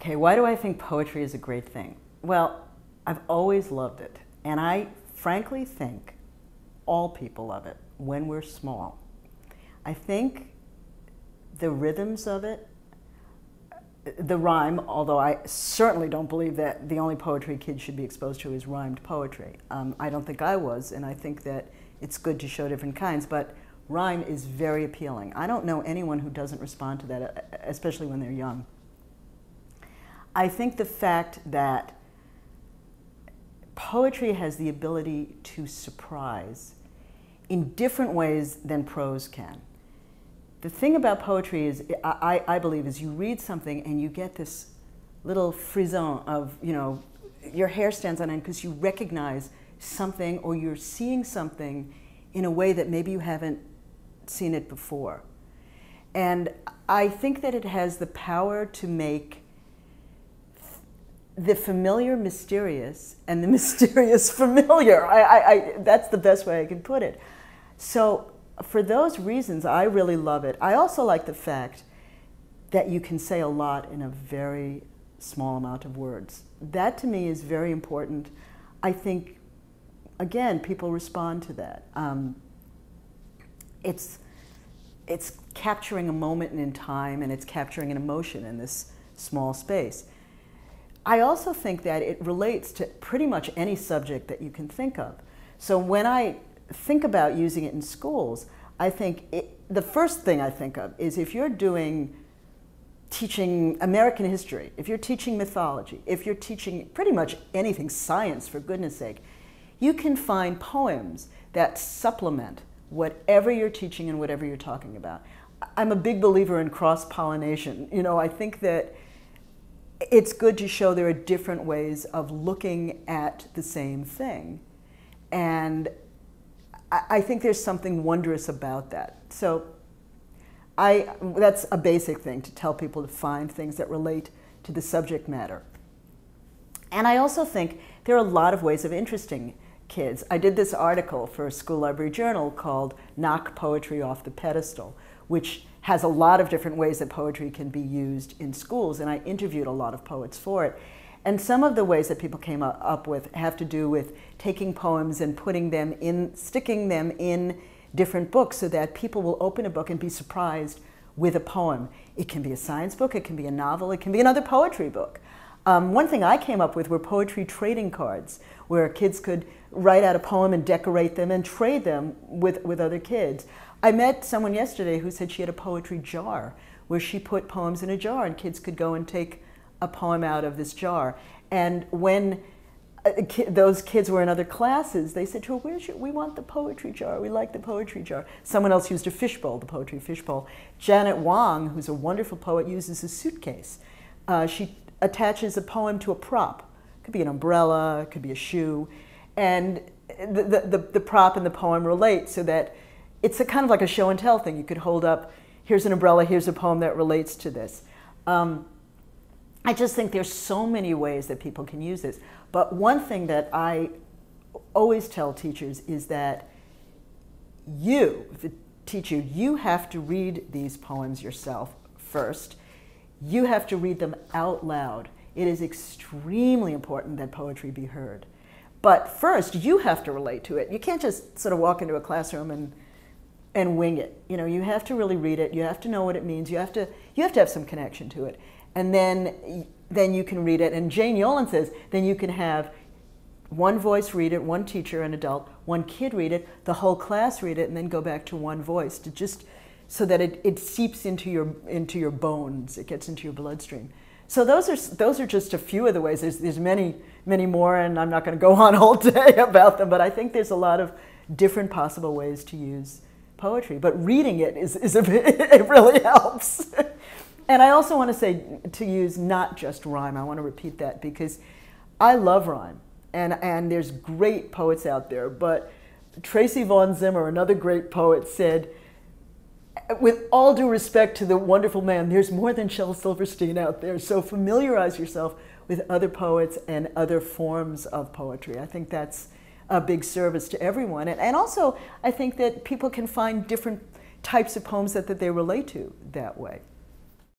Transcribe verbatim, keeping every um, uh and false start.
Okay, why do I think poetry is a great thing? Well, I've always loved it, and I frankly think all people love it when we're small. I think the rhythms of it, the rhyme, although I certainly don't believe that the only poetry kids should be exposed to is rhymed poetry. Um, I don't think I was, and I think that it's good to show different kinds, but rhyme is very appealing. I don't know anyone who doesn't respond to that, especially when they're young. I think the fact that poetry has the ability to surprise in different ways than prose can. The thing about poetry is, I, I believe, is you read something and you get this little frisson of, you know, your hair stands on end because you recognize something or you're seeing something in a way that maybe you haven't seen it before. And I think that it has the power to make the familiar mysterious and the mysterious familiar. I, I, I, that's the best way I can put it. So for those reasons, I really love it. I also like the fact that you can say a lot in a very small amount of words. That to me is very important. I think, again, people respond to that. Um, it's, it's capturing a moment in time, and it's capturing an emotion in this small space. I also think that it relates to pretty much any subject that you can think of. So when I think about using it in schools, I think it, the first thing I think of is if you're doing teaching American history, if you're teaching mythology, if you're teaching pretty much anything, science for goodness sake, you can find poems that supplement whatever you're teaching and whatever you're talking about. I'm a big believer in cross-pollination. You know, I think that it's good to show there are different ways of looking at the same thing. And I, I think there's something wondrous about that. So I, that's a basic thing, to tell people to find things that relate to the subject matter. And I also think there are a lot of ways of interesting kids. I did this article for a school library journal called Knock Poetry Off the Pedestal, which has a lot of different ways that poetry can be used in schools, and I interviewed a lot of poets for it. And some of the ways that people came up with have to do with taking poems and putting them in, sticking them in different books so that people will open a book and be surprised with a poem. It can be a science book, it can be a novel, it can be another poetry book. Um, one thing I came up with were poetry trading cards, where kids could write out a poem and decorate them and trade them with, with other kids. I met someone yesterday who said she had a poetry jar where she put poems in a jar and kids could go and take a poem out of this jar. And when uh, ki those kids were in other classes, they said to her, "Where's your, we want the poetry jar, we like the poetry jar." Someone else used a fishbowl, the poetry fishbowl. Janet Wong, who's a wonderful poet, uses a suitcase. Uh, she attaches a poem to a prop. It could be an umbrella, it could be a shoe. And the, the, the, the prop and the poem relate so that it's a kind of like a show and tell thing. You could hold up, here's an umbrella, here's a poem that relates to this. Um, I just think there's so many ways that people can use this. But one thing that I always tell teachers is that you, the teacher, you have to read these poems yourself first. You have to read them out loud. It is extremely important that poetry be heard. But first, you have to relate to it. You can't just sort of walk into a classroom and and wing it. You know, you have to really read it. You have to know what it means. You have to you have to have some connection to it. And then then you can read it. And Jane Yolen says, then you can have one voice read it, one teacher, an adult, one kid read it, the whole class read it, and then go back to one voice to just so that it, it seeps into your into your bones. It gets into your bloodstream. So those are those are just a few of the ways. There's there's many many more, and I'm not going to go on all day about them. But I think there's a lot of different possible ways to use poetry. But reading it is is a bit, it really helps. And I also want to say to use not just rhyme. I want to repeat that because I love rhyme, and and there's great poets out there. But Tracy Vaughan Zimmer, another great poet, said, with all due respect to the wonderful man, there's more than Shel Silverstein out there, so familiarize yourself with other poets and other forms of poetry. I think that's a big service to everyone. And, and also, I think that people can find different types of poems that, that they relate to that way.